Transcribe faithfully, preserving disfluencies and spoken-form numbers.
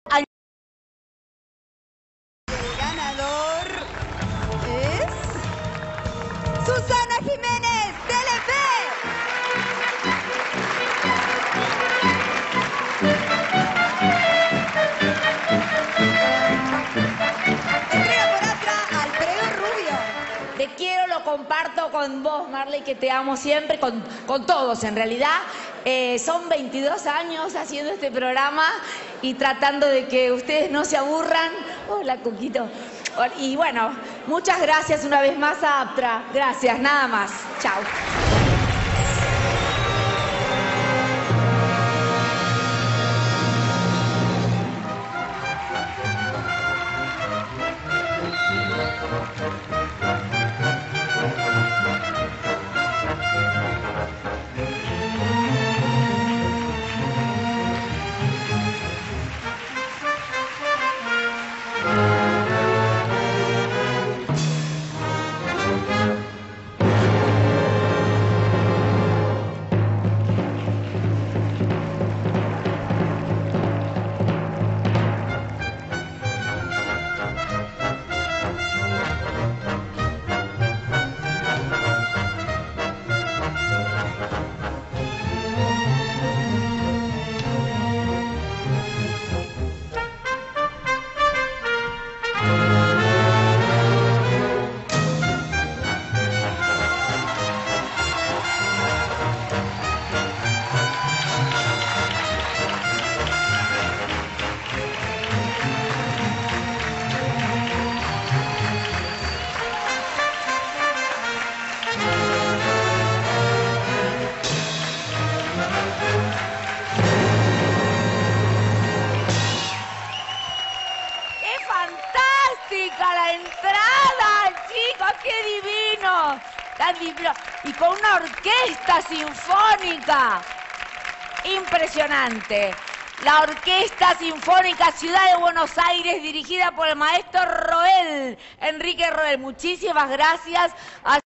El ganador es Susana Jiménez, Telefe. Entrega por Aptra Alfredo Rubio. Te quiero, lo comparto con vos, Marley, que te amo siempre, con, con todos en realidad. Eh, son veintidós años haciendo este programa y tratando de que ustedes no se aburran. Hola, Cuquito. Y bueno, muchas gracias una vez más a Aptra. Gracias, nada más. Chao. La entrada, chicos, qué divino, tan divino, y con una orquesta sinfónica impresionante, la Orquesta Sinfónica Ciudad de Buenos Aires, dirigida por el maestro Roel, Enrique Roel. Muchísimas gracias.